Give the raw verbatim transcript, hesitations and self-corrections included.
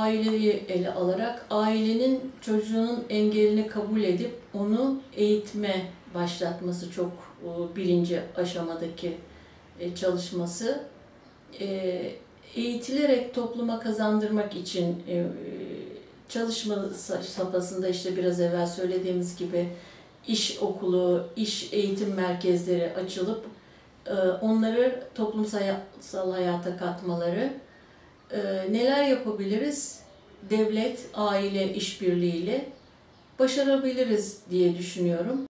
aileyi ele alarak ailenin çocuğunun engelini kabul edip onu eğitime başlatması çok e, birinci aşamadaki e, çalışması. E, eğitilerek topluma kazandırmak için e, çalışma safhasında işte biraz evvel söylediğimiz gibi iş okulu, iş eğitim merkezleri açılıp e, onları toplumsal hayata katmaları. E, neler yapabiliriz? Devlet, aile işbirliğiyle başarabiliriz diye düşünüyorum.